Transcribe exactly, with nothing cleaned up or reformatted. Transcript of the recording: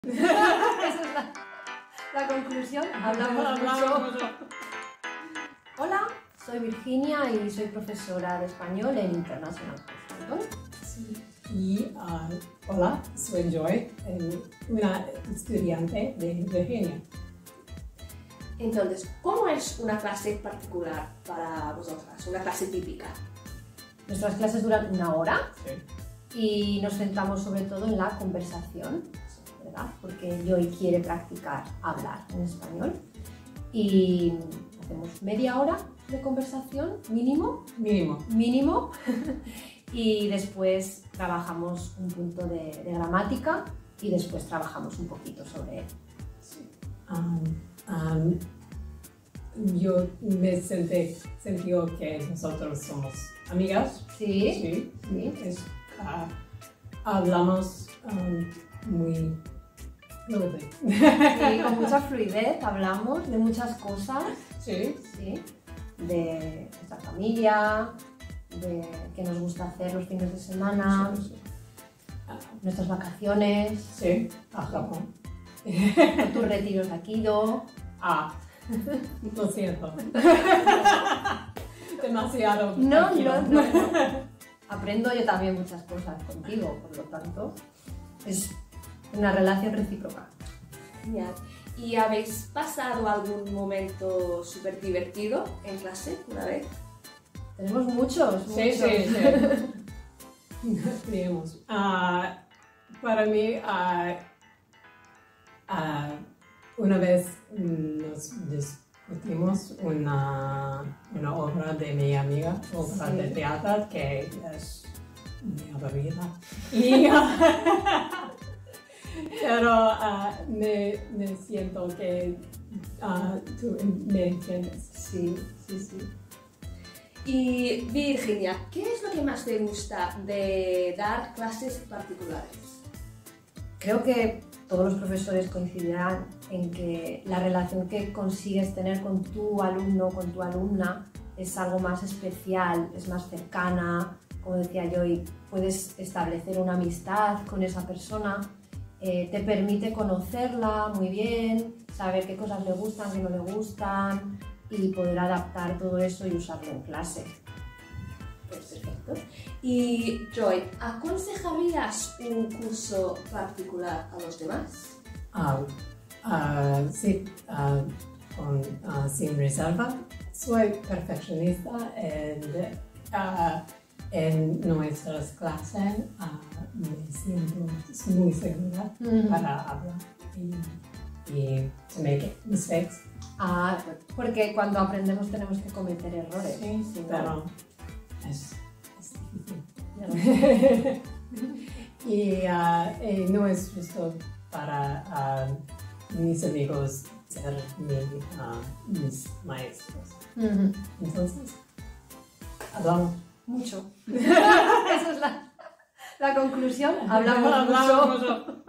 Esa es la, la conclusión. Hablamos, Hablamos mucho. Hola, soy Virginia y soy profesora de español en International House. Sí. Y uh, hola, soy Joy, una estudiante de Virginia. Entonces, ¿cómo es una clase particular para vosotras? Una clase típica. Nuestras clases duran una hora Sí. y nos centramos sobre todo en la conversación, ¿verdad? Porque Joy quiere practicar hablar en español y hacemos media hora de conversación mínimo, Mínimo. mínimo y después trabajamos un punto de, de gramática y después trabajamos un poquito sobre él. Sí. Um, um, yo me sentí, sentí que nosotros somos amigas. Sí, Sí. sí. Es, uh, hablamos um, muy fluidamente. Sí, con mucha fluidez hablamos de muchas cosas, Sí. sí, de nuestra familia, de qué nos gusta hacer los fines de semana, Sí, sí. nuestras vacaciones, Sí, a Japón. con tus retiros de Aikido. Ah, lo siento. Demasiado. No, tranquilo. no, no, no. Aprendo yo también muchas cosas contigo, por lo tanto, es una relación recíproca. Genial. ¿Y habéis pasado algún momento súper divertido en clase una vez? Tenemos muchos, muchos. Sí, sí, sí. Tenemos. Ah, para mí, ah, ah, una vez nos discutimos una, una obra de mi amiga, obra Sí. de teatro que es muy aburrida. Y, ah, pero ah, me, me siento que ah, tú me entiendes. Sí, sí, sí. Y Virginia, ¿qué es lo que más te gusta de dar clases particulares? Creo que todos los profesores coincidirán en que la relación que consigues tener con tu alumno o con tu alumna es algo más especial, es más cercana. Como decía yo, y puedes establecer una amistad con esa persona, eh, te permite conocerla muy bien, saber qué cosas le gustan, qué no le gustan y poder adaptar todo eso y usarlo en clase. Pues perfecto. Y Joy, ¿aconsejarías un curso particular a los demás? Ah, ah, sí, ah, con, ah, sin reserva. Soy perfeccionista en, ah, en nuestras clases. ah, me siento muy segura Ujú. para hablar y, y to make mistakes. Ah, porque cuando aprendemos tenemos que cometer errores. Sí, si no- pero es, es difícil. ya no. Y ah, eh, no es justo para ah, mis amigos ser mi, ah, mis maestros. Ujú. Entonces, hablamos. Mucho. Esa es la, la conclusión. Hablamos, Hablamos mucho. mucho.